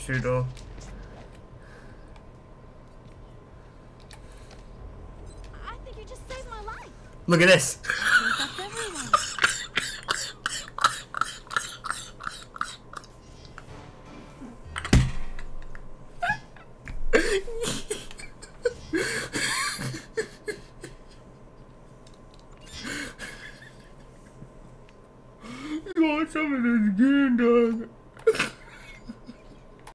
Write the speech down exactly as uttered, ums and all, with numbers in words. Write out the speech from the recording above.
two door. I think you just saved my life. Look at this. I think that's everyone. You want some of this again, dog?